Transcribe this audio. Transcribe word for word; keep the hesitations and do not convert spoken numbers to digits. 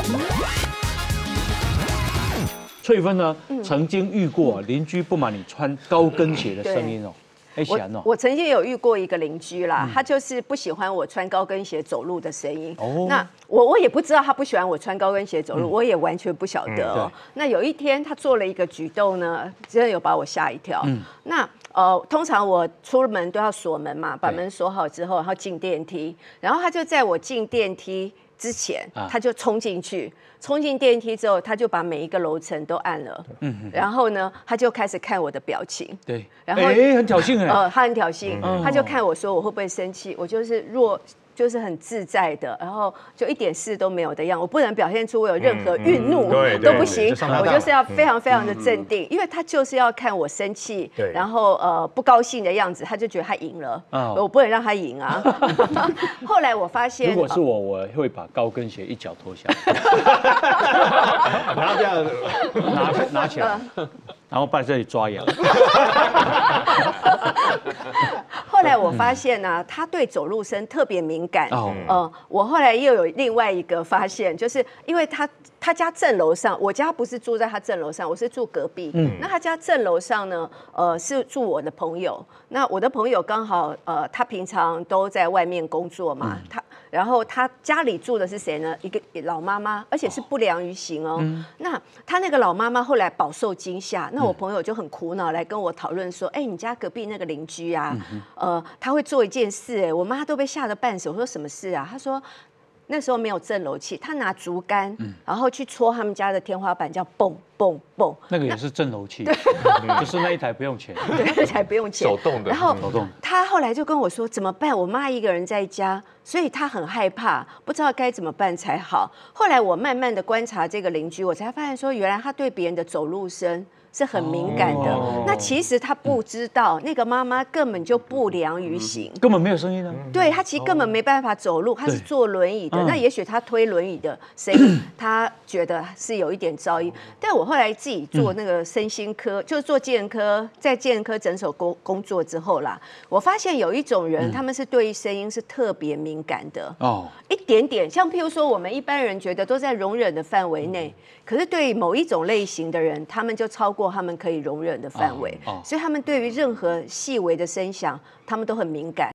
翠芬呢，曾经遇过邻居不满你穿高跟鞋的声音哦。哎，喜安哦， 我曾经有遇过一个邻居啦，他就是不喜欢我穿高跟鞋走路的声音。哦，那我我也不知道他不喜欢我穿高跟鞋走路，我也完全不晓得哦。那有一天他做了一个举动呢，真的有把我吓一跳。那呃，通常我出门都要锁门嘛，把门锁好之后，然后进电梯，然后他就在我进电梯之前，他就冲进去。冲进电梯之后，他就把每一个楼层都按了，嗯，然后呢，他就开始看我的表情， 对， 然后哎，很挑衅哎， 呃，他很挑衅，他就看我说我会不会生气，我就是弱。就是很自在的，然后就一点事都没有的样，我不能表现出我有任何愠怒都不行，我就是要非常非常的镇定，因为他就是要看我生气，然后呃不高兴的样子，他就觉得他赢了，我不能让他赢啊。后来我发现， 如果是我，我会把高跟鞋一脚脱下来， 然后这样拿拿起来，然后在这里抓痒。 后来我发现呢、啊，他对走路声特别敏感。哦，呃，我后来又有另外一个发现，就是因为他他家正楼上，我家不是住在他正楼上，我是住隔壁。嗯，那他家正楼上呢，呃，是住我的朋友。那我的朋友刚好，呃，他平常都在外面工作嘛，嗯、他然后他家里住的是谁呢？一个老妈妈，而且是不良于行哦。嗯、那他那个老妈妈后来饱受惊吓，那我朋友就很苦恼来跟我讨论说，哎、欸，你家隔壁那个邻居啊，嗯、呃，他会做一件事、欸，哎，我妈都被吓得半死。我说什么事啊？他说。那时候没有震楼器，他拿竹竿，嗯、然后去戳他们家的天花板，叫蹦蹦蹦。 那个也是震楼器，就是那一台不用钱， 对，那台不用钱， 手动的。 然后手动， 他后来就跟我说怎么办？我妈一个人在家，所以他很害怕，不知道该怎么办才好。后来我慢慢的观察这个邻居，我才发现说，原来他对别人的走路声是很敏感的。哦、那其实他不知道，那个妈妈根本就不良于行， 根本没有声音啊。 对，他其实根本没办法走路，他是坐轮椅的。那也许他推轮椅的声音，他觉得是有一点噪音。但我后来自己做那个身心科，就是做健康科，在健康科诊所工工作之后啦，我发现有一种人，他们是对于声音是特别敏感的。哦，一点点，像譬如说，我们一般人觉得都在容忍的范围内，可是对于某一种类型的人，他们就超过他们可以容忍的范围，所以他们对于任何细微的声响，他们都很敏感。